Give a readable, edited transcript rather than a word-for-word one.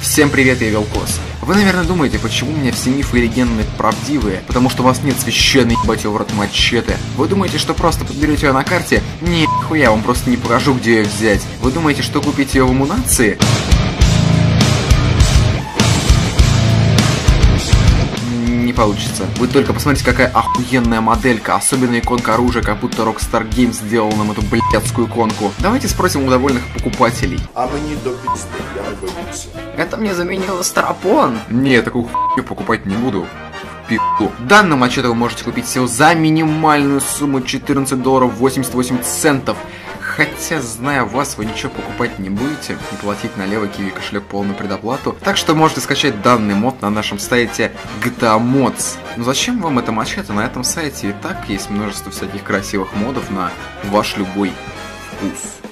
Всем привет, я Велкос. Вы, наверное, думаете, почему у меня все мифы и легенды правдивые? Потому что у вас нет священной ебать его в рот мачете. Вы думаете, что просто подберете ее на карте? Нихуя, я вам просто не покажу, где ее взять. Вы думаете, что купите ее в эмунации? Не получится. Вы только посмотрите, какая охуенная моделька. Особенно иконка оружия, как будто Rockstar Games сделал нам эту блядскую иконку. Давайте спросим у довольных покупателей. А мені до пизды, я боюсь. Это мне заменило Старапон. Не, такую хуйню покупать не буду. Пи***у. Данный мачете вы можете купить всего за минимальную сумму $14.88. Хотя, зная вас, вы ничего покупать не будете и платить на левый киви кошелек полную предоплату. Так что можете скачать данный мод на нашем сайте GTA Mods. Но зачем вам это мачете? На этом сайте и так есть множество всяких красивых модов на ваш любой вкус.